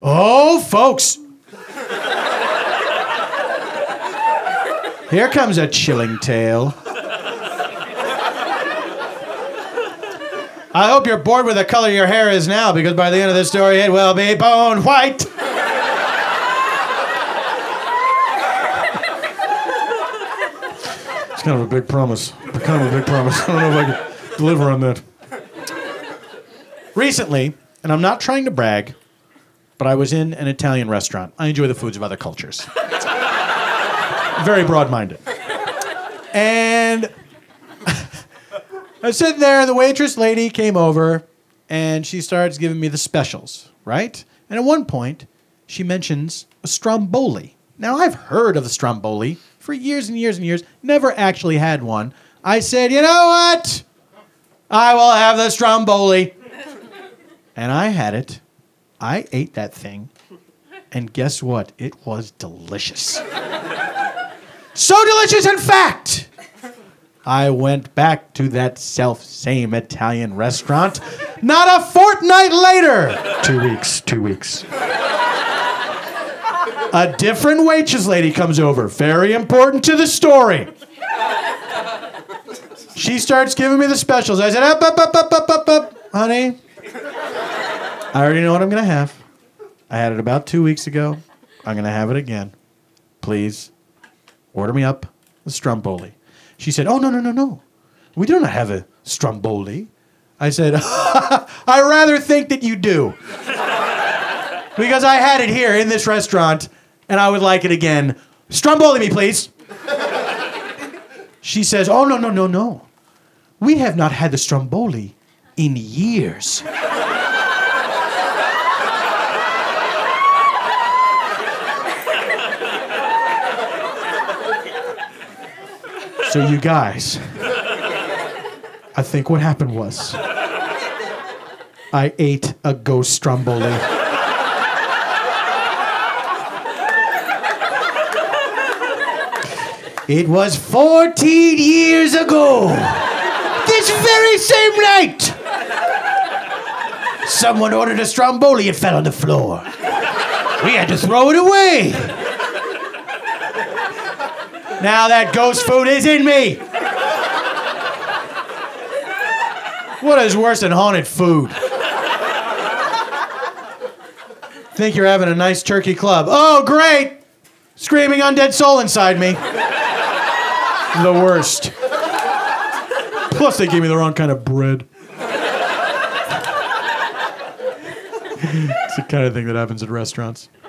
Oh, folks. Here comes a chilling tale. I hope you're bored with the color your hair is now, because by the end of this story, it will be bone white. It's kind of a big promise. I don't know if I can deliver on that. Recently, and I'm not trying to brag, but I was in an Italian restaurant. I enjoy the foods of other cultures. Very broad-minded. And I was sitting there, and the waitress lady came over, and she starts giving me the specials, right? And at one point, she mentions a Stromboli. Now, I've heard of the Stromboli for years and years and years, never actually had one. I said, you know what? I will have the Stromboli. And I had it. I ate that thing. And guess what? It was delicious. So delicious, in fact, I went back to that self-same Italian restaurant not a fortnight later. 2 weeks. A different waitress lady comes over. Very important to the story. She starts giving me the specials. I said, up, honey. I already know what I'm going to have. I had it about 2 weeks ago. I'm going to have it again. Please, order me up a Stromboli. She said, oh, no. We do not have a Stromboli. I said, I rather think that you do. Because I had it here in this restaurant, and I would like it again. Stromboli me, please. She says, oh, no. We have not had the Stromboli in years. So you guys, I think what happened was I ate a ghost Stromboli. It was 14 years ago. This very same night. Someone ordered a Stromboli. It fell on the floor. We had to throw it away. Now that ghost food is in me. What is worse than haunted food? Think you're having a nice turkey club. Oh, great. Screaming undead soul inside me. The worst. Plus, they gave me the wrong kind of bread. It's the kind of thing that happens at restaurants.